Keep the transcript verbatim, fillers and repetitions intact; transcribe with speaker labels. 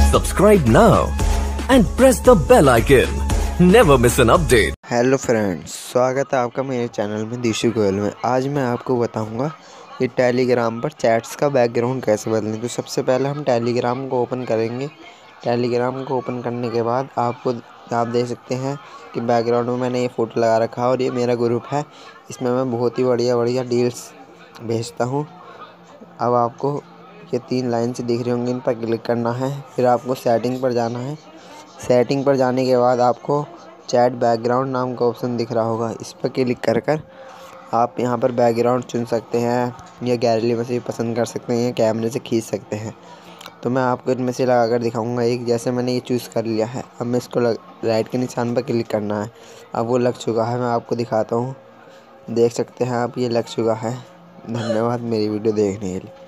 Speaker 1: Subscribe now and press the bell icon. Never miss an update.
Speaker 2: Hello friends, स्वागत है आपका मेरे channel में दिशु गोयल में। आज मैं आपको बताऊंगा कि टेलीग्राम पर चैट्स का बैकग्राउंड कैसे बदलें। तो सबसे पहले हम टेलीग्राम को ओपन करेंगे। टेलीग्राम को ओपन करने के बाद आपको आप देख सकते हैं कि बैकग्राउंड में मैंने ये फ़ोटो लगा रखा है और ये मेरा ग्रुप है। इसमें मैं बहुत ही बढ़िया बढ़िया डील्स भेजता हूँ। अब आपको ये तीन लाइन से दिख रही होंगी, इन पर क्लिक करना है। फिर आपको सेटिंग पर जाना है। सेटिंग पर जाने के बाद आपको चैट बैकग्राउंड नाम का ऑप्शन दिख रहा होगा, इस पर क्लिक कर कर आप यहाँ पर बैकग्राउंड चुन सकते हैं या गैलरी में से भी पसंद कर सकते हैं या कैमरे से खींच सकते हैं। तो मैं आपको इनमें से लगा कर दिखाऊँगा एक। जैसे मैंने ये चूज़ कर लिया है, अब मैं इसको लग राइट के निशान पर क्लिक करना है। अब वो लग चुका है, मैं आपको दिखाता हूँ। देख सकते हैं आप, ये लग चुका है। धन्यवाद मेरी वीडियो देखने के लिए।